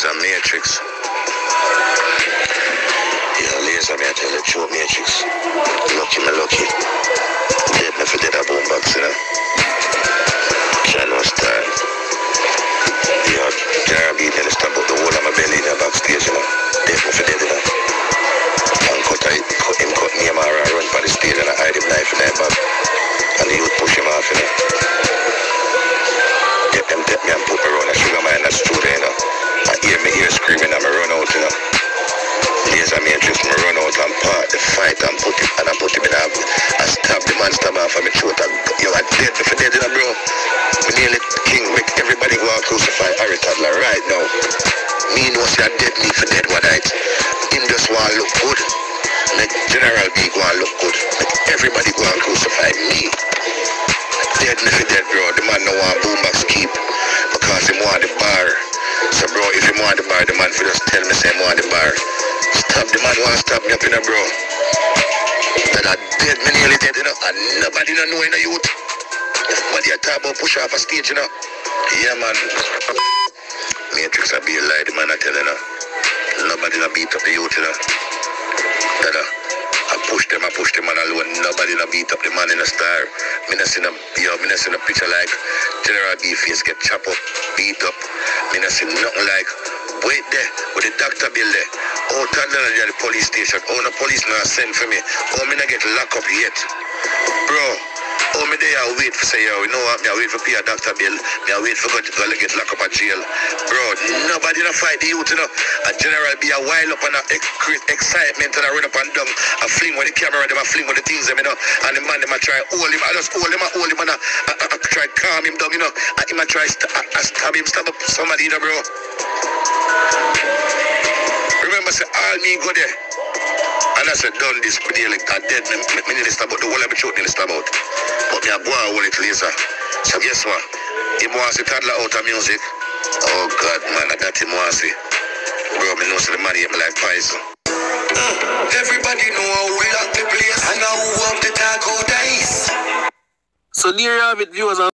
Laser Matrix. Yeah, laser me I tell you, true Matrix. Lucky me lucky. Dead me for dead a boombox, you know. Channel star. Yeah, General B tell us about the whole of my belly in the backstage, you know. Dead me for dead, you know. And cut me and run for the stage and I hide him knife in their back. And the youth push him off, you know. Get me and put me around a sugar man that's true there, you know. I hear me here screaming and I run out, you know. Laser Matrix, me run out and part the fight and put him in I stab the man, stab off of my throat. Yo, I dead me for dead, you know, bro. Me nearly king make everybody go and crucify Harry Toddler right now. Me know say I dead me for dead one night. Him just want look good. Make General B go and look good. Make everybody go and crucify me. Dead me for dead, bro. The man no want boombox keep because he want the bar. So bro, if he want the bar, the man for just tell me say he want the bar. Stop the man want to stop me up in a bro. That I dead, me nearly dead, you know. And nobody don't know in the youth. But you talk about push off a stage, you know. Yeah, man. Matrix, I be a lie, the man I tell you, know. Nobody not beat up the youth, you know. That I push them man alone. Nobody not beat up the man in a star. Me not seen a picture like General B face get chopped up, beat up. Me not see nothing like wait there with the doctor bill there. Oh, toddler at the police station. Oh, the police not send for me. Oh, me not get locked up yet. Bro, oh, me there I wait for say, yo, you know what, me I wait for pay a doctor bill. Me I wait for go to get locked up at jail. Bro, nobody not fight the youth, you know. A General be a while up and create excitement and I run up and down. I fling with the camera, them I fling with the things, you know. And the man, them I try hold him. I just hold him and I try calm him down, you know. And him I try stab up somebody, you know, bro. Remember, say, all me go there. And I said, done this, me nearly got dead. Me nearly stab out. The whole of me throat nearly stab out. But me a go and hold it later. So guess what? Him wants to toddler out of music. Oh, God, man, I got him wants it. Bro, me know so the man hit me like poison. Everybody know how we lock the place. And now who up the taco dice. So there you have it, viewers.